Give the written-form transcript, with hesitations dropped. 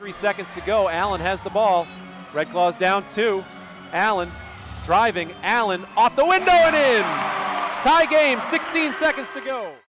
3 seconds to go. Allen has the ball. Red Claws down 2. Allen driving. Allen off the window and in. Tie game, 16 seconds to go.